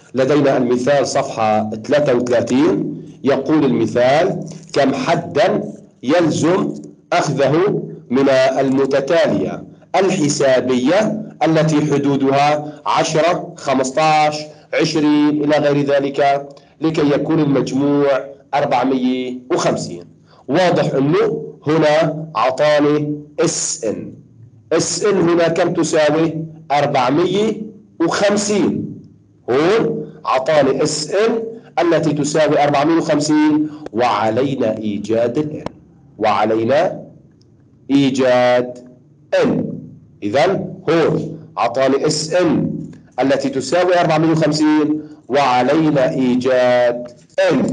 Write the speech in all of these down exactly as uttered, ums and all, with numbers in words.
لدينا المثال صفحة ثلاثة وثلاثين. يقول المثال: كم حدا يلزم أخذه من المتتالية الحسابية التي حدودها عشرة، خمسة عشر، عشرين إلى غير ذلك لكي يكون المجموع أربعمئة وخمسين. واضح أنه هنا أعطاني اس ان اس ان هنا كم تساوي؟ أربعمئة وخمسين. هون أعطاني اس ان التي تساوي أربعمئة وخمسين، وعلينا إيجاد الان وعلينا إيجاد ان. إذا هون أعطاني اس ان التي تساوي أربعمئة وخمسين وعلينا إيجاد ان.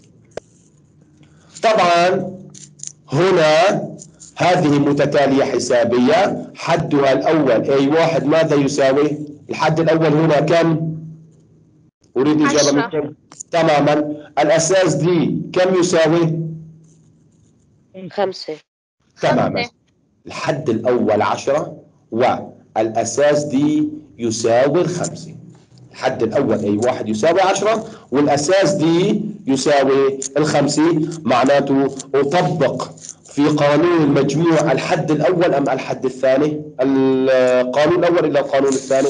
طبعا هنا هذه متتالية حسابية حدها الأول أي واحد ماذا يساوي؟ الحد الأول هنا كم؟ أريد إجابة منكم. تماما. الأساس دي كم يساوي؟ خمسة. تماما. الحد الأول عشرة والأساس دي يساوي الخمسة. الحد الأول أي واحد يساوي عشرة والأساس دي يساوي الخمسة. معناته أطبق في قانون المجموع الحد الأول أم الحد الثاني؟ القانون الأول إلا القانون الثاني؟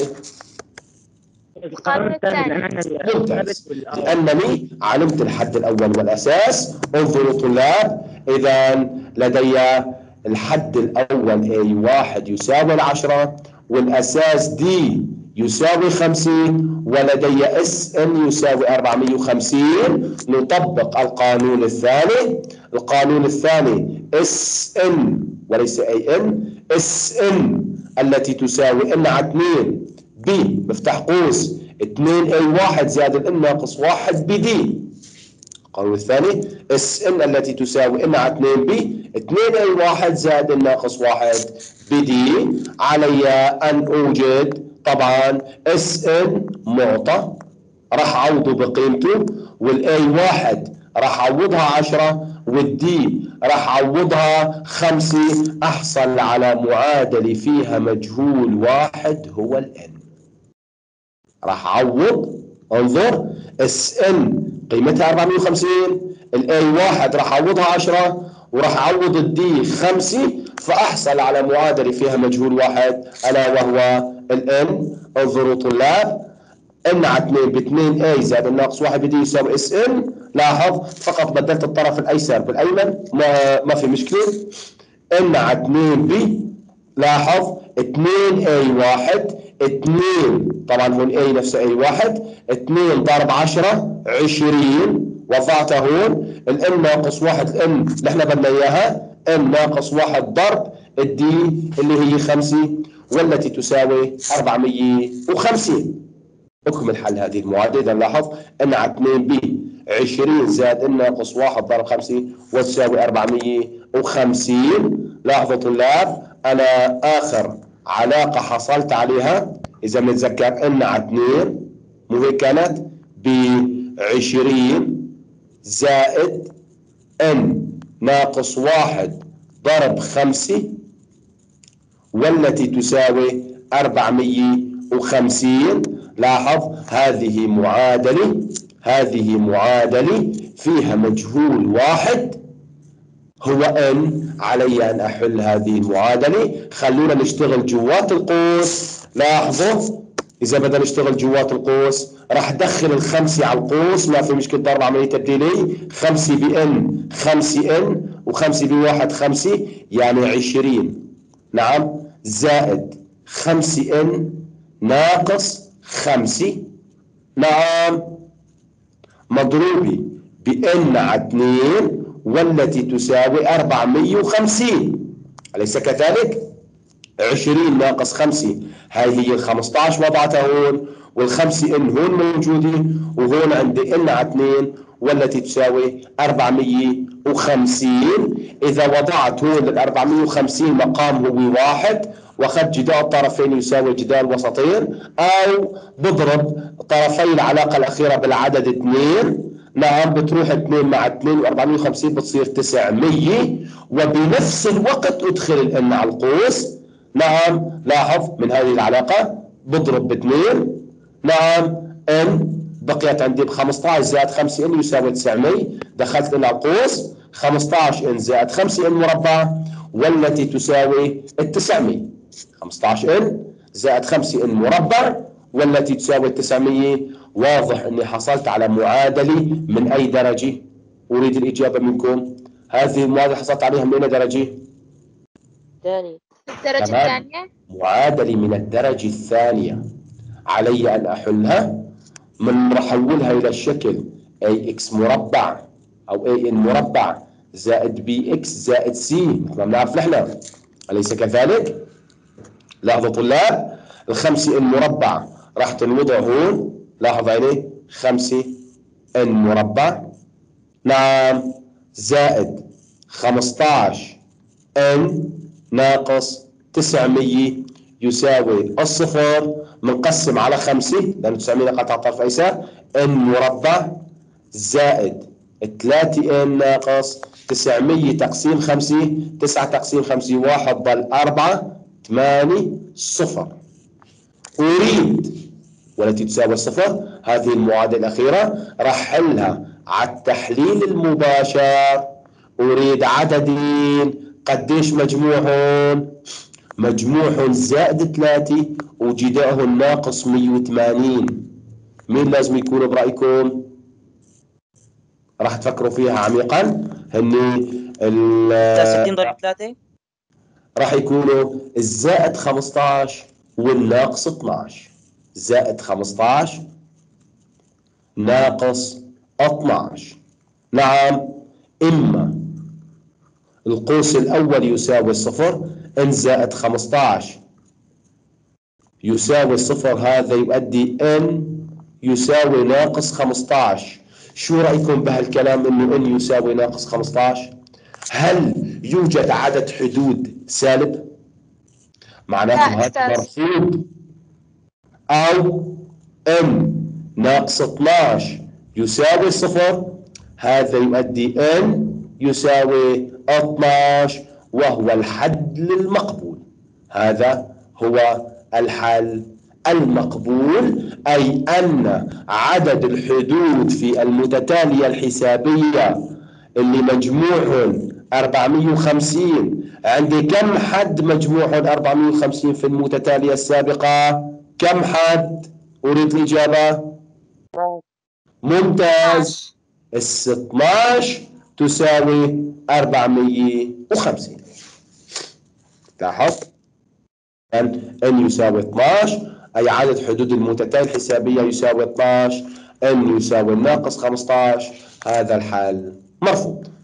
القانون الثاني. ممتاز. لأنني علمت الحد الأول والأساس. انظروا طلاب، إذا لدي الحد الأول أي واحد يساوي العشرة والأساس دي يساوي خمسين ولدي اس ان يساوي أربعمئة وخمسين. نطبق القانون الثاني. القانون الثاني اس ان وليس اي ان، اس ان التي تساوي ان على اثنين ب مفتاح قوس اثنين اي واحد زائد الان ناقص واحد بدي. القانون الثاني اس ان التي تساوي ان على اثنين ب اثنين اي واحد زائد الان ناقص واحد بدي. علي ان اوجد طبعا اس ان معطى راح اعوضه بقيمته، والاي واحد راح اعوضها عشرة والدي راح اعوضها خمسة. احصل على معادلة فيها مجهول واحد هو الان. راح اعوض، انظر، اس ان قيمتها أربعمئة وخمسين، الاي واحد راح اعوضها عشرة وراح اعوض الدي خمسة، فاحصل على معادلة فيها مجهول واحد الا وهو الان. انظروا طلاب، ان على اثنين ب اثنين اي زائد الناقص واحد بدي يساوي اس ان. لاحظ فقط بدلت الطرف الايسر بالايمن، ما ما في مشكله. ان على اثنين ب، لاحظ اثنين اي واحد اثنين، طبعا هون اي نفسه اي واحد، اثنين ضرب عشرة عشرين. وضعتها هون الان ناقص واحد، الان اللي احنا بدنا اياها ان ناقص واحد ضرب الدي اللي هي خمسة والتي تساوي أربعمئة وخمسين. اكمل حل هذه المعادله. اذا لاحظ ان على اثنين ب عشرين زائد ان ناقص واحد ضرب خمسة وتساوي أربعمئة وخمسين. لاحظوا طلاب، انا اخر علاقه حصلت عليها اذا بنتذكر ان على اثنين مو هيك كانت ب عشرين زائد ان ناقص واحد ضرب خمسة والتي تساوي أربعمئة وخمسين. لاحظ هذه معادلة هذه معادلة فيها مجهول واحد هو ان. علي ان احل هذه المعادلة. خلونا نشتغل جوات القوس. لاحظوا اذا بدنا نشتغل جوات القوس راح ادخل الخمسة على القوس، ما في مشكلة، ضرب عملية تبديلية. خمسة بان خمسة ان وخمسة بواحد خمسة يعني عشرين، نعم، زائد خمسة ان ناقص خمسة، نعم، مضروبة بان على اثنين والتي تساوي أربعمئة وخمسين. أليس كذلك؟ عشرين ناقص خمسة هاي هي خمسة عشر وضعتها هون، والخمسة ان هون موجودة، وهون عندي ان على اثنين والتي تساوي أربعمئة وخمسين. إذا وضعت هون لل أربعمئة وخمسين مقام هو واحد واخذت جدال طرفين يساوي جدال وسطين، او بضرب طرفي العلاقة الأخيرة بالعدد اثنين، نعم، بتروح اثنين مع اثنين و450 بتصير تسعمئة، وبنفس الوقت ادخل الان على القوس. نعم، لاحظ من هذه العلاقة بضرب باثنين، نعم، ان بقيت عندي ب خمسطعش زائد خمسة ان يساوي تسعمية، دخلت إلى القوس خمسطعش ان زائد خمسة ان مربع والتي تساوي التسعمية. خمسطعش ان زائد خمسة ان مربع والتي تساوي التسعمية. واضح اني حصلت على معادلة من اي درجة؟ اريد الاجابة منكم. هذه المعادلة حصلت عليها من اي درجة؟ ثاني. الدرجة تمام، الثانية. معادلة من الدرجة الثانية. علي ان احلها من راح احولها الى الشكل اي اكس مربع او اي ان مربع زائد بي اكس زائد سي مثل ما بنعرف نحن، اليس كذلك؟ لاحظوا طلاب، الخمسة ان مربع راح تنوضع هون، لاحظ عيني خمسة ان مربع، نعم، زائد خمسطعش ان ناقص تسعمية يساوي الصفر منقسم على خمسة لأن تسعمية قطع طرف أيسر ان مربع زائد ثلاثة ان ناقص تسعمية تقسيم خمسة، تسعة تقسيم خمسة واحد ضل أربعة، ثمانية صفر. أريد والتي تساوي الصفر. هذه المعادلة الأخيرة راح حلها على التحليل المباشر. أريد عددين، قديش مجموعهم؟ مجموعهم زائد ثلاثة وجدائهم ناقص مية وثمانين. مين لازم يكون برأيكم؟ راح تفكروا فيها عميقا. هني ستين ضرب ثلاثة راح يكونوا الزائد خمسطعش والناقص اثناعش. زائد خمسطعش ناقص اثناعش. نعم، إما القوس الأول يساوي صفر، إن زائد خمسطعش يساوي صفر، هذا يؤدي إن يساوي ناقص خمسطعش. شو رأيكم بهالكلام إنه إن يساوي ناقص خمسطعش؟ هل يوجد عدد حدود سالب؟ معناته هذا مرفوض. أو إن ناقص اثناعش يساوي صفر، هذا يؤدي إن يساوي اثناعش وهو الحد المقبول. هذا هو الحل المقبول، أي أن عدد الحدود في المتتالية الحسابية اللي مجموعهم أربعمية وخمسين، عندي كم حد مجموعهم أربعمية وخمسين في المتتالية السابقة؟ كم حد؟ أريد الإجابة. ممتاز، اثناعش تساوي أربعمية وخمسين. لاحظ أن n يساوي اثناعش أي عدد حدود المتتالية الحسابية يساوي اثناعش، n يساوي ناقص خمسطعش، هذا الحل مرفوض.